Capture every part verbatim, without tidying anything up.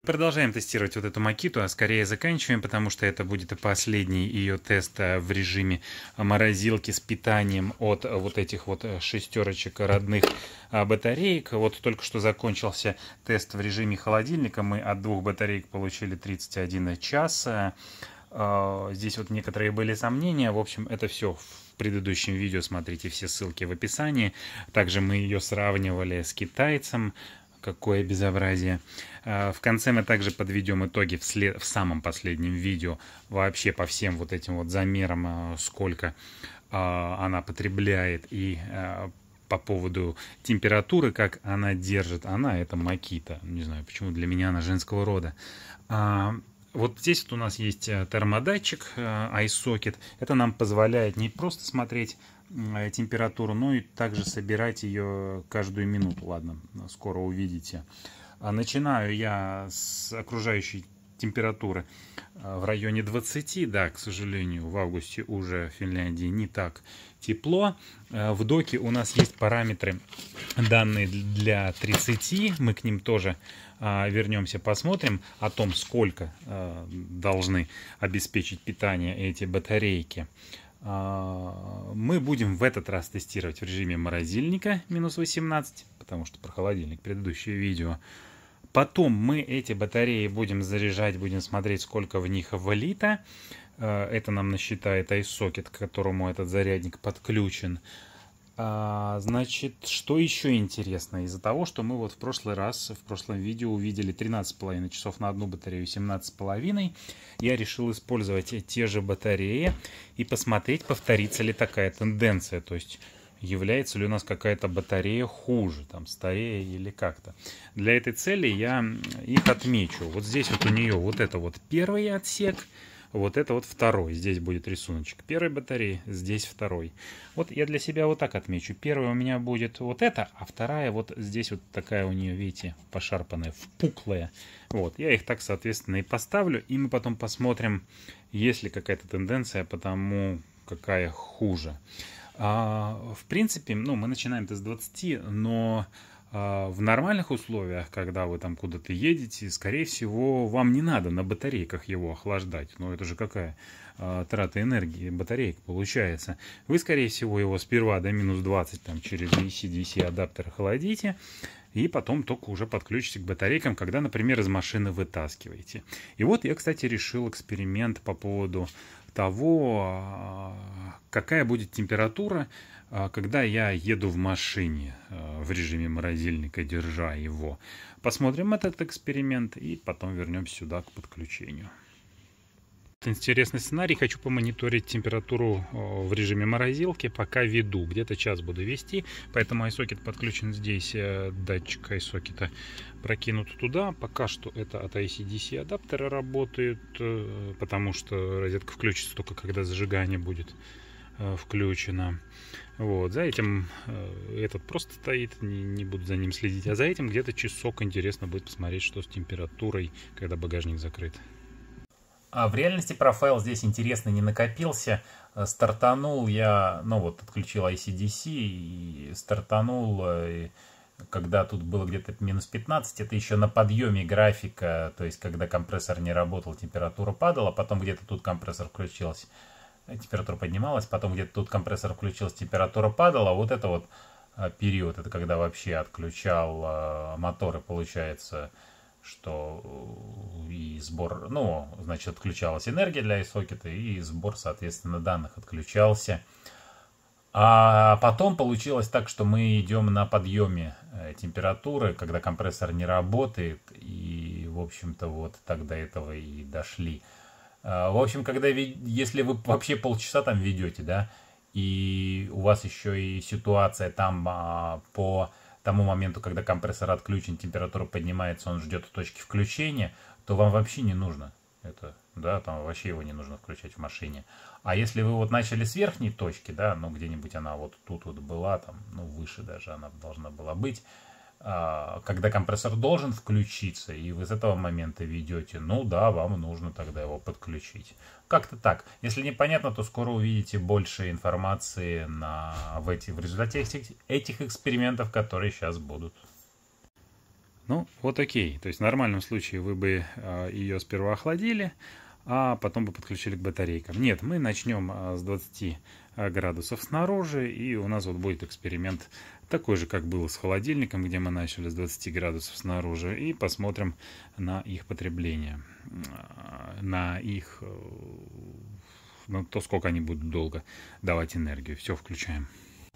Продолжаем тестировать вот эту Makito, а скорее заканчиваем, потому что это будет и последний ее тест в режиме морозилки с питанием от вот этих вот шестерочек родных батареек. Вот только что закончился тест в режиме холодильника. Мы от двух батареек получили тридцать один час. Здесь вот некоторые были сомнения. В общем, это все в предыдущем видео. Смотрите, все ссылки в описании. Также мы ее сравнивали с китайцем. Какое безобразие. В конце мы также подведем итоги в, след... в самом последнем видео вообще по всем вот этим вот замерам, сколько она потребляет, и по поводу температуры, как она держит. Она это Makito. Не знаю, почему для меня она женского рода. Вот здесь вот у нас есть термодатчик ай сокет. Это нам позволяет не просто смотреть температуру, но и также собирать ее каждую минуту. Ладно, скоро увидите. Начинаю я с окружающей температуры в районе двадцати. Да, к сожалению, в августе уже в Финляндии не так тепло. В доке у нас есть параметры, данные для тридцати. Мы к ним тоже вернемся, посмотрим о том, сколько должны обеспечить питание эти батарейки. Мы будем в этот раз тестировать в режиме морозильника минус восемнадцать, потому что про холодильник предыдущее видео. Потом мы эти батареи будем заряжать, будем смотреть, сколько в них влито. Это нам насчитает ай сокет, к которому этот зарядник подключен. Значит, что еще интересно? Из-за того, что мы вот в прошлый раз, в прошлом видео увидели тринадцать с половиной часов на одну батарею, семнадцать с половиной, я решил использовать те же батареи и посмотреть, повторится ли такая тенденция. То есть, является ли у нас какая-то батарея хуже, там, старее или как-то. Для этой цели я их отмечу. Вот здесь вот у нее вот это вот первый отсек. Вот это вот второй. Здесь будет рисуночек первой батареи, здесь второй. Вот я для себя вот так отмечу. Первая у меня будет вот эта, а вторая вот здесь вот такая у нее, видите, пошарпанная, впуклая. Вот, я их так, соответственно, и поставлю. И мы потом посмотрим, есть ли какая-то тенденция по тому, какая хуже. А, в принципе, ну, мы начинаем с двадцати, но... В нормальных условиях, когда вы там куда-то едете, скорее всего, вам не надо на батарейках его охлаждать. Но это же какая а, трата энергии батареек получается. Вы, скорее всего, его сперва до минус двадцати там, через ди си-ди си адаптер охладите, и потом только уже подключите к батарейкам, когда, например, из машины вытаскиваете. И вот я, кстати, решил эксперимент по поводу того, какая будет температура, когда я еду в машине в режиме морозильника, держа его. Посмотрим этот эксперимент и потом вернемся сюда к подключению. Интересный сценарий. Хочу помониторить температуру в режиме морозилки, пока веду. Где-то час буду вести, поэтому ай сокет подключен здесь. Датчик ай сокета прокинут туда. Пока что это от ай си-ди си адаптера работает, потому что розетка включится только когда зажигание будет включено. Вот, за этим этот просто стоит, не, не буду за ним следить, а за этим где-то часок интересно будет посмотреть, что с температурой, когда багажник закрыт. А в реальности профайл здесь интересно не накопился. Стартанул я, ну вот, отключил ай си-ди си и стартанул, когда тут было где-то минус пятнадцать. Это еще на подъеме графика, то есть когда компрессор не работал, температура падала, потом где-то тут компрессор включился, температура поднималась, потом где-то тут компрессор включился, температура падала. Вот это вот период, это когда вообще отключал моторы, получается, что и сбор, ну, значит, отключалась энергия для ай сокета, и сбор, соответственно, данных отключался. А потом получилось так, что мы идем на подъеме температуры, когда компрессор не работает, и, в общем-то, вот так до этого и дошли. В общем, когда, если вы вообще полчаса там ведете, да, и у вас еще и ситуация там а, по тому моменту, когда компрессор отключен, температура поднимается, он ждет точки включения, то вам вообще не нужно это, да, там вообще его не нужно включать в машине. А если вы вот начали с верхней точки, да, ну где-нибудь она вот тут вот была, там, ну выше даже она должна была быть, когда компрессор должен включиться, и вы с этого момента ведете, ну да, вам нужно тогда его подключить. Как-то так. Если непонятно, то скоро увидите больше информации на, в, эти, в результате этих, этих экспериментов, которые сейчас будут. Ну, вот окей. То есть в нормальном случае вы бы ее сперва охладили, а потом бы подключили к батарейкам. Нет, мы начнем с двадцати градусов снаружи, и у нас вот будет эксперимент такой же, как был с холодильником, где мы начали с двадцати градусов снаружи, и посмотрим на их потребление, на их, ну, то, сколько они будут долго давать энергию. Все, включаем.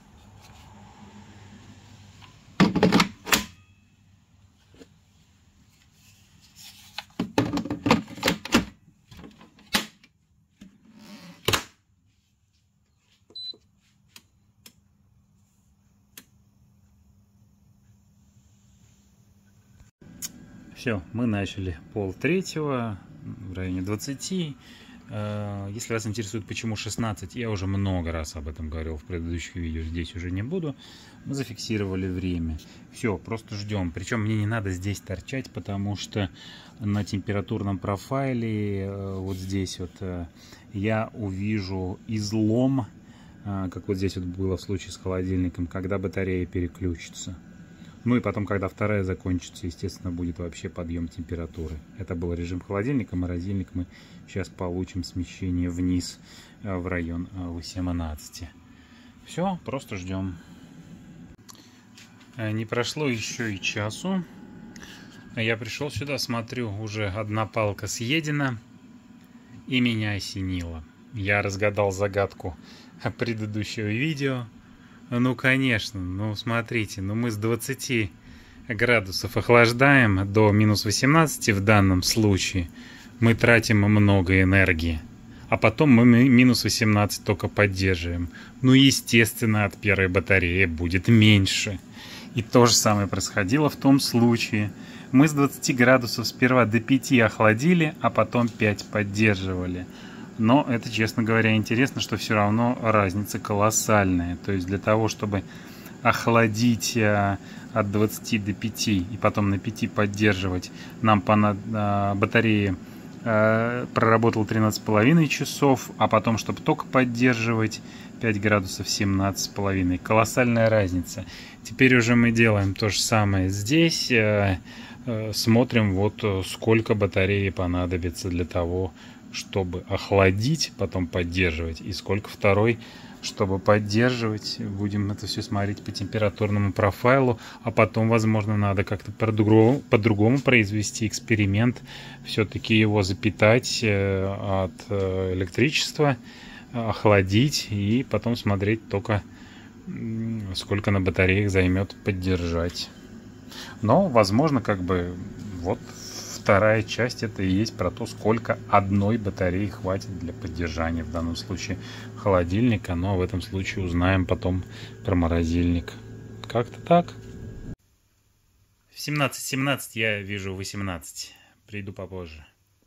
Все, мы начали пол третьего, в районе двадцати. Если вас интересует, почему шестнадцать, я уже много раз об этом говорил в предыдущих видео, здесь уже не буду. Мы зафиксировали время. Все, просто ждем. Причем мне не надо здесь торчать, потому что на температурном профайле, вот здесь вот, я увижу излом, как вот здесь вот было в случае с холодильником, когда батарея переключится. Ну и потом, когда вторая закончится, естественно, будет вообще подъем температуры. Это был режим холодильника, морозильник. Мы сейчас получим смещение вниз в район восемнадцати. Все, просто ждем. Не прошло еще и часу. Я пришел сюда, смотрю, уже одна палка съедена. И меня осенило. Я разгадал загадку предыдущего видео. Ну, конечно, ну, смотрите, ну, мы с двадцати градусов охлаждаем до минус восемнадцати в данном случае. Мы тратим много энергии. А потом мы минус восемнадцать только поддерживаем. Ну, естественно, от первой батареи будет меньше. И то же самое происходило в том случае. Мы с двадцати градусов сперва до пяти охладили, а потом пять поддерживали. Но это, честно говоря, интересно, что все равно разница колоссальная. То есть для того, чтобы охладить от двадцати до пяти и потом на пяти поддерживать, нам понадобится батарея проработала тринадцать с половиной часов, а потом, чтобы только поддерживать пять градусов, семнадцать с половиной. Колоссальная разница. Теперь уже мы делаем то же самое здесь. Смотрим, вот сколько батареи понадобится для того, чтобы охладить, потом поддерживать, и сколько второй, чтобы поддерживать. Будем это все смотреть по температурному профайлу, а потом, возможно, надо как-то по-другому, по-другому произвести эксперимент, все-таки его запитать от электричества, охладить, и потом смотреть только, сколько на батареях займет поддержать. Но, возможно, как бы вот вторая часть это и есть про то, сколько одной батареи хватит для поддержания, в данном случае холодильника, но в этом случае узнаем потом про морозильник. Как-то так. В семнадцать семнадцать я вижу восемнадцать. Приду попозже.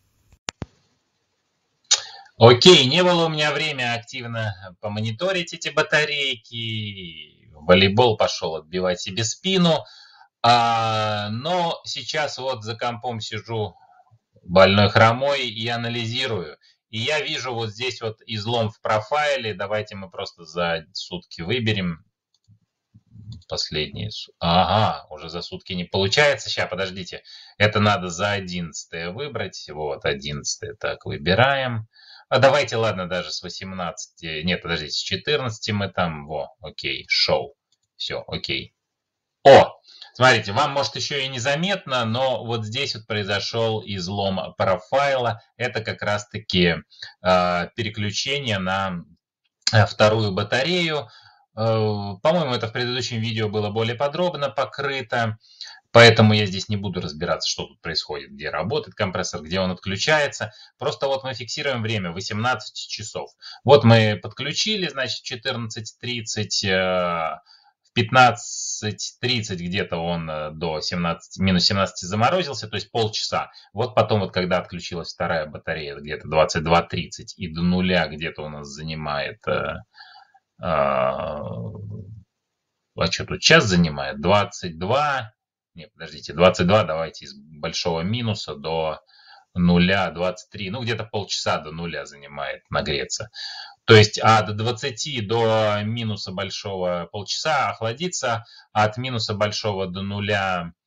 Окей, не было у меня времени активно помониторить эти батарейки. В волейбол пошел отбивать себе спину. А, но сейчас вот за компом сижу больной хромой и анализирую. И я вижу вот здесь вот излом в профайле. Давайте мы просто за сутки выберем последние. Ага, уже за сутки не получается. Сейчас, подождите. Это надо за одиннадцатое выбрать. Вот, одиннадцатое. Так, выбираем. А давайте, ладно, даже с восемнадцати. Нет, подождите, с четырнадцати мы там. Во, окей, шоу. Все, окей. О! Смотрите, вам может еще и незаметно, но вот здесь вот произошел излом профайла. Это как раз-таки э, переключение на вторую батарею. Э, по-моему, это в предыдущем видео было более подробно покрыто. Поэтому я здесь не буду разбираться, что тут происходит, где работает компрессор, где он отключается. Просто вот мы фиксируем время восемнадцать часов. Вот мы подключили, значит, четырнадцать тридцать. Э, в пятнадцать тридцать где-то он до семнадцати, минус семнадцати заморозился, то есть полчаса. Вот потом, вот когда отключилась вторая батарея, где-то двадцать два тридцать, и до нуля где-то у нас занимает... Э, э, а что тут час занимает? двадцать два... Нет, подождите, двадцать два давайте из большого минуса до нуля, двадцать три. Ну, где-то полчаса до нуля занимает нагреться. То есть от двадцати до минуса большого полчаса охладиться, а от минуса большого до нуля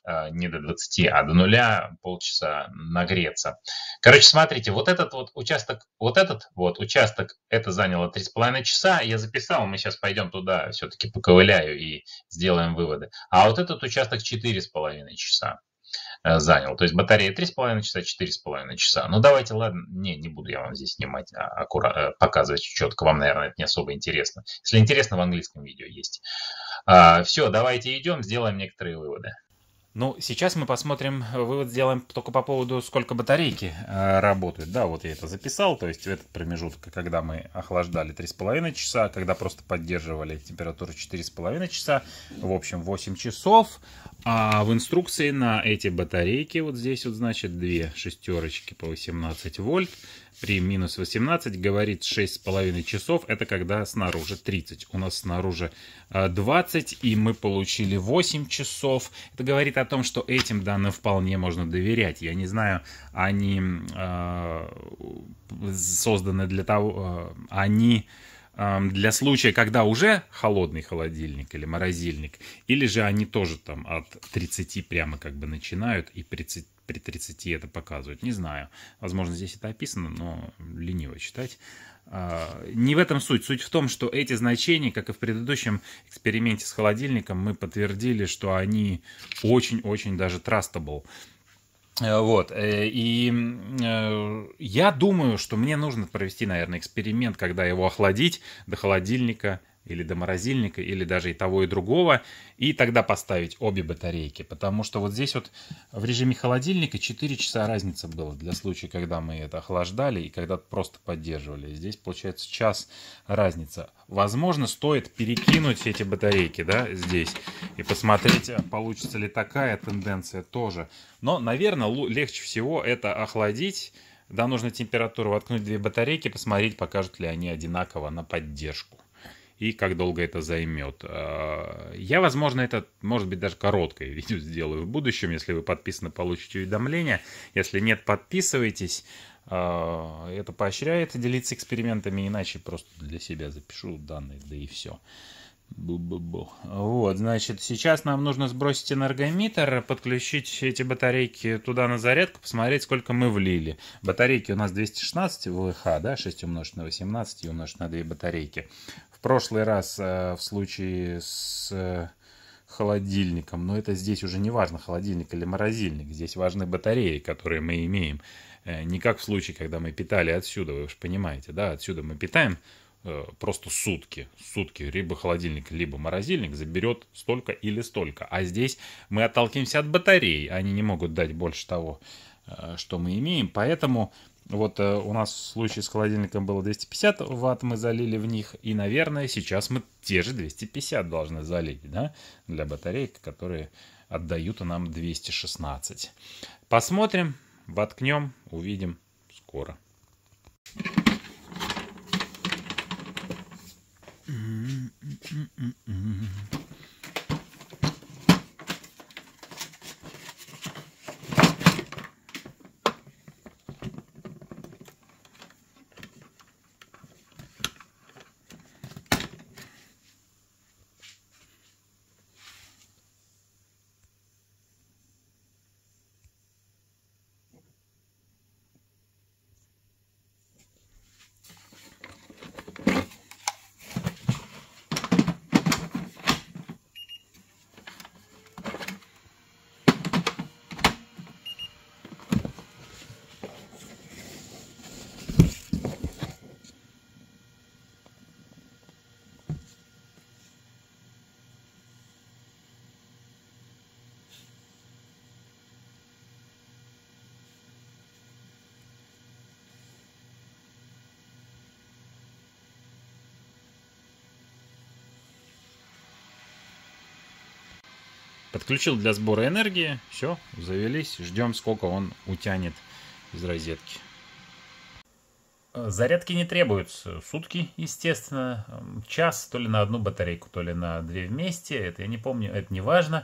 не до двадцати, а до нуля полчаса нагреться. Короче, смотрите, вот этот вот участок, вот этот вот участок, это заняло три с половиной часа. Я записал, мы сейчас пойдем туда, все-таки поковыляю и сделаем выводы. А вот этот участок четыре с половиной часа занял. То есть батарея три с половиной часа, четыре с половиной часа. Ну давайте, ладно, не, не буду я вам здесь снимать, а аккура- показывать четко. Вам, наверное, это не особо интересно. Если интересно, в английском видео есть. А, все, давайте идем, сделаем некоторые выводы. Ну, сейчас мы посмотрим, вывод сделаем только по поводу, сколько батарейки э, работают. Да, вот я это записал, то есть в этот промежуток, когда мы охлаждали три с половиной часа, когда просто поддерживали температуру четыре с половиной часа, в общем восемь часов. А в инструкции на эти батарейки, вот здесь вот, значит, две шестерочки по восемнадцать вольт, при минус восемнадцать говорит шесть с половиной часов, это когда снаружи тридцать. У нас снаружи двадцать, и мы получили восемь часов. Это говорит о том, что этим данным вполне можно доверять. Я не знаю, они э, созданы для того, э, они э, для случая, когда уже холодный холодильник или морозильник, или же они тоже там от тридцати прямо как бы начинают и при при тридцати это показывают. Не знаю. Возможно, здесь это описано, но лениво читать. Не в этом суть. Суть в том, что эти значения, как и в предыдущем эксперименте с холодильником, мы подтвердили, что они очень-очень даже trustable. Вот. И я думаю, что мне нужно провести, наверное, эксперимент, когда его охладить до холодильника, или до морозильника, или даже и того, и другого, и тогда поставить обе батарейки, потому что вот здесь вот в режиме холодильника четыре часа разница была для случая, когда мы это охлаждали и когда просто поддерживали. Здесь получается час разница. Возможно, стоит перекинуть эти батарейки, да, здесь, и посмотреть, получится ли такая тенденция тоже. Но, наверное, легче всего это охладить, до нужной температуры воткнуть две батарейки, посмотреть, покажут ли они одинаково на поддержку. И как долго это займет. Я, возможно, это, может быть, даже короткое видео сделаю в будущем. Если вы подписаны, получите уведомления. Если нет, подписывайтесь. Это поощряет делиться экспериментами. Иначе просто для себя запишу данные, да и все. Бу-бу-бу. Вот, значит, сейчас нам нужно сбросить энергометр, подключить эти батарейки туда на зарядку, посмотреть, сколько мы влили. Батарейки у нас двести шестнадцать ВХ, да, шесть умножить на восемнадцать и умножить на две батарейки. В прошлый раз в случае с холодильником, но это здесь уже не важно, холодильник или морозильник, здесь важны батареи, которые мы имеем. Не как в случае, когда мы питали отсюда, вы уж понимаете, да, отсюда мы питаем просто сутки. Сутки либо холодильник, либо морозильник заберет столько или столько. А здесь мы отталкиваемся от батарей. Они не могут дать больше того, что мы имеем. Поэтому вот у нас в случае с холодильником было двести пятьдесят ватт, мы залили в них. И, наверное, сейчас мы те же двести пятьдесят должны залить, да, для батареек, которые отдают нам двести шестнадцать. Посмотрим, воткнем, увидим скоро. Подключил для сбора энергии. Все, завелись. Ждем, сколько он утянет из розетки. Зарядки не требуются. Сутки, естественно. Час то ли на одну батарейку, то ли на две вместе. Это я не помню, это не важно.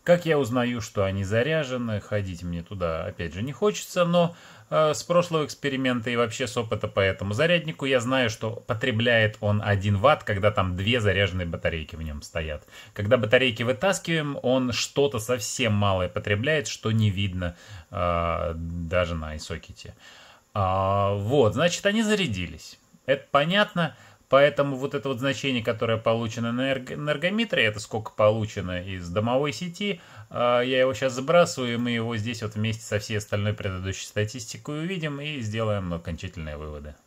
Как я узнаю, что они заряжены? Ходить мне туда, опять же, не хочется, но э, с прошлого эксперимента и вообще с опыта по этому заряднику я знаю, что потребляет он один ватт, когда там две заряженные батарейки в нем стоят. Когда батарейки вытаскиваем, он что-то совсем малое потребляет, что не видно э, даже на айсокете. А, вот, значит, они зарядились. Это понятно. Поэтому вот это вот значение, которое получено на энергометре, это сколько получено из домовой сети, я его сейчас забрасываю, и мы его здесь вот вместе со всей остальной предыдущей статистикой увидим и сделаем окончательные выводы.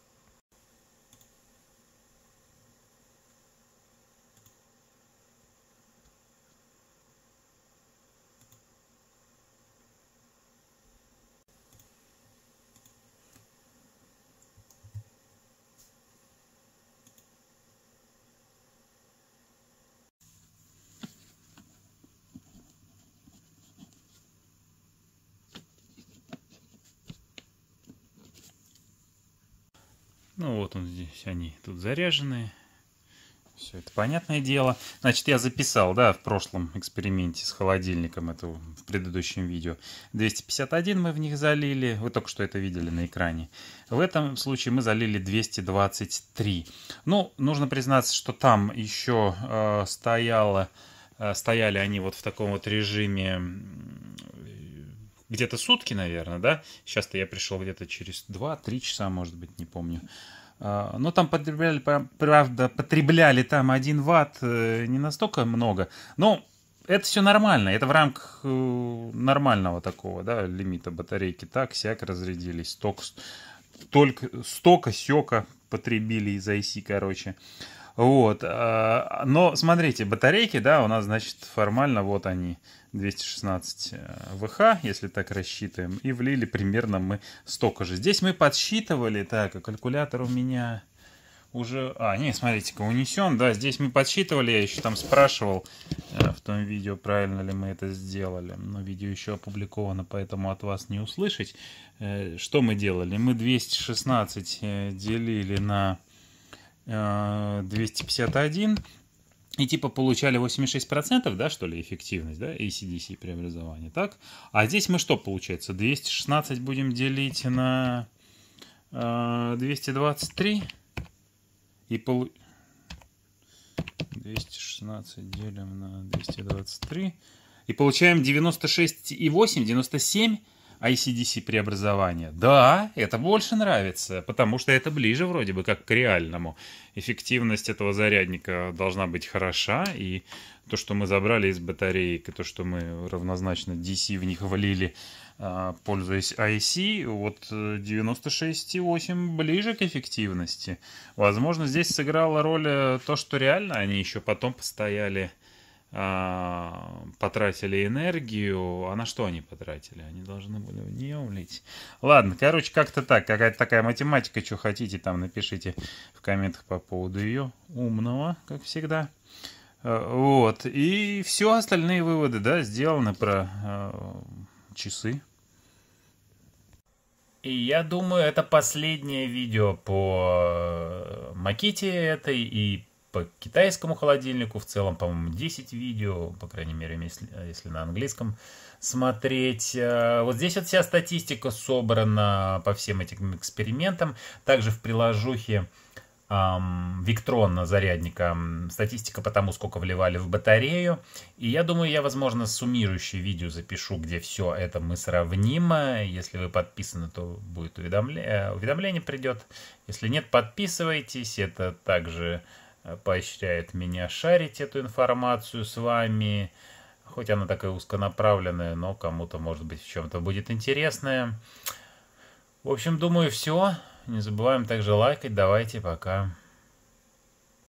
Ну вот он здесь, они тут заряженные. Все это понятное дело. Значит, я записал, да, в прошлом эксперименте с холодильником, это в предыдущем видео, двести пятьдесят один мы в них залили. Вы только что это видели на экране. В этом случае мы залили двести двадцать три. Ну, нужно признаться, что там еще э, стояло, э, стояли они вот в таком вот режиме где-то сутки, наверное, да? Сейчас-то я пришел где-то через два-три часа, может быть, не помню. Но там потребляли, правда, потребляли там один ватт, не настолько много. Но это все нормально, это в рамках нормального такого, да, лимита батарейки. Так, сяк разрядились, столько, только, стока, сёка потребили из ай си, короче. Вот, но смотрите, батарейки, да, у нас, значит, формально вот они, двести шестнадцать вэ ха, если так рассчитываем, и влили примерно мы столько же. Здесь мы подсчитывали, так, а калькулятор у меня уже, а, не, смотрите-ка, унесен, да, здесь мы подсчитывали, я еще там спрашивал в том видео, правильно ли мы это сделали, но видео еще опубликовано, поэтому от вас не услышать. Что мы делали? Мы двести шестнадцать делили на двести пятьдесят один и типа получали восемьдесят шесть процентов, да, что ли, эффективность, да, эй си ди си преобразования, так? А здесь мы что получается? двести шестнадцать будем делить на э, двести двадцать три и полу... двести шестнадцать делим на двести двадцать три и получаем девяносто шесть и восемь, девяносто семь эй си ди си преобразования. Да, это больше нравится, потому что это ближе вроде бы как к реальному. Эффективность этого зарядника должна быть хороша, и то, что мы забрали из батареек, и то, что мы равнозначно ди си в них влили, пользуясь ай си, вот девяносто шесть и восемь ближе к эффективности. Возможно, здесь сыграла роль то, что реально они еще потом постояли, потратили энергию. А на что они потратили? Они должны были в нее влить. Ладно, короче, как-то так. Какая-то такая математика. Что хотите, там напишите в комментах по поводу ее умного, как всегда. Вот. И все остальные выводы, да, сделаны про э, часы. И я думаю, это последнее видео по Makito этой и по китайскому холодильнику. В целом, по-моему, десять видео, по крайней мере, если, если на английском смотреть. Вот здесь вот вся статистика собрана по всем этим экспериментам. Также в приложухе эм, Victron зарядника статистика по тому, сколько вливали в батарею. И я думаю, я, возможно, суммирующее видео запишу, где все это мы сравним. Если вы подписаны, то будет уведомление, уведомление придет. Если нет, подписывайтесь. Это также поощряет меня шарить эту информацию с вами. Хоть она такая узконаправленная, но кому-то, может быть, в чем-то будет интересная. В общем, думаю, все. Не забываем также лайкать. Давайте, пока.